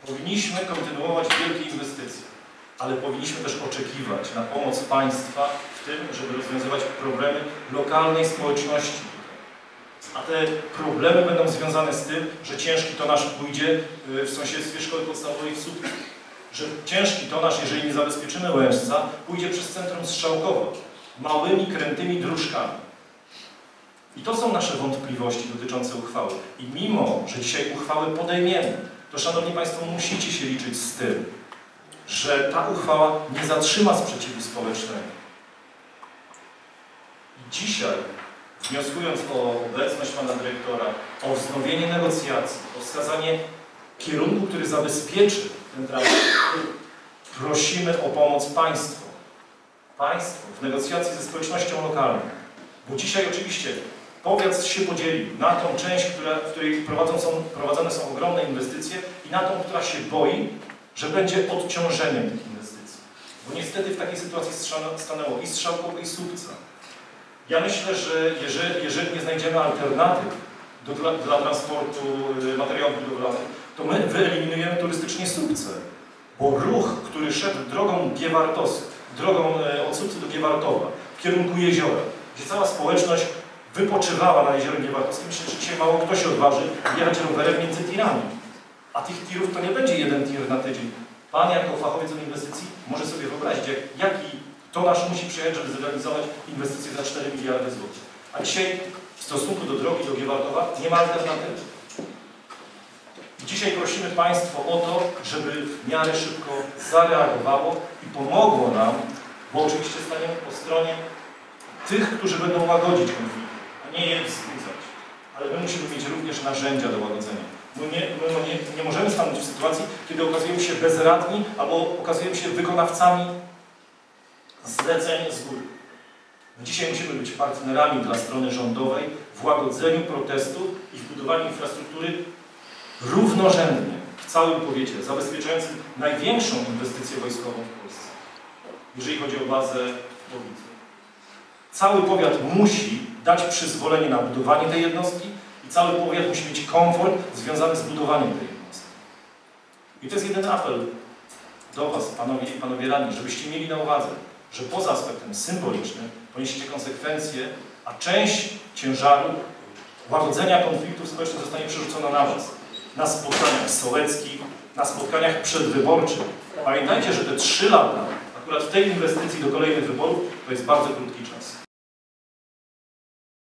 Powinniśmy kontynuować wielkie inwestycje, ale powinniśmy też oczekiwać na pomoc państwa w tym, żeby rozwiązywać problemy lokalnej społeczności. A te problemy będą związane z tym, że ciężki tonaż pójdzie w sąsiedztwie szkoły podstawowej w Słupcu. Że ciężki tonaż, jeżeli nie zabezpieczymy Łęczca, pójdzie przez centrum Strzałkowo małymi, krętymi dróżkami. I to są nasze wątpliwości dotyczące uchwały. I mimo, że dzisiaj uchwałę podejmiemy, to, Szanowni Państwo, musicie się liczyć z tym, że ta uchwała nie zatrzyma sprzeciwu społecznego. I dzisiaj, wnioskując o obecność Pana Dyrektora, o wznowienie negocjacji, o wskazanie kierunku, który zabezpieczy ten transport, prosimy o pomoc państwo. Państwo w negocjacji ze społecznością lokalną. Bo dzisiaj oczywiście powiat się podzielił na tą część, w której prowadzone są ogromne inwestycje i na tą, która się boi, że będzie odciążeniem tych inwestycji. Bo niestety w takiej sytuacji stanęło i Strzałkowo, i Słupca. Ja myślę, że jeżeli nie znajdziemy alternatyw dla transportu materiałów budowlanych, to my wyeliminujemy turystycznie Słupce. Bo ruch, który szedł drogą drogą od Słupcy do Giewartowa, w kierunku jeziora, gdzie cała społeczność wypoczywała na jeziorze Giewartowskim, myślę, że dzisiaj mało kto się odważy jechać rowerem między tirami. A tych tirów to nie będzie jeden tir na tydzień. Pan jako fachowiec od inwestycji może sobie wyobrazić, jaki tonaż musi przyjechać, żeby zrealizować inwestycje za 4 miliardy złotych. A dzisiaj w stosunku do drogi do Giewartowa nie ma alternatywy. I dzisiaj prosimy Państwo o to, żeby w miarę szybko zareagowało i pomogło nam, bo oczywiście staniemy po stronie tych, którzy będą łagodzić konflikty, a nie je wzbudzać. Ale my musimy mieć również narzędzia do łagodzenia. My nie możemy stanąć w sytuacji, kiedy okazujemy się bezradni albo okazujemy się wykonawcami zleceń z góry. My dzisiaj musimy być partnerami dla strony rządowej w łagodzeniu protestów i w budowaniu infrastruktury równorzędnie w całym powiecie, zabezpieczającym największą inwestycję wojskową w Polsce, jeżeli chodzi o bazę w Powicy. Cały powiat musi dać przyzwolenie na budowanie tej jednostki i cały powiat musi mieć komfort związany z budowaniem tej jednostki. I to jest jeden apel do Was, panowie radni, żebyście mieli na uwadze, że poza aspektem symbolicznym poniesiecie konsekwencje, a część ciężaru łagodzenia konfliktów społecznych zostanie przerzucona na Was. Na spotkaniach sołeckich, na spotkaniach przedwyborczych. Pamiętajcie, że te 3 lata, akurat w tej inwestycji do kolejnych wyborów, to jest bardzo krótki czas.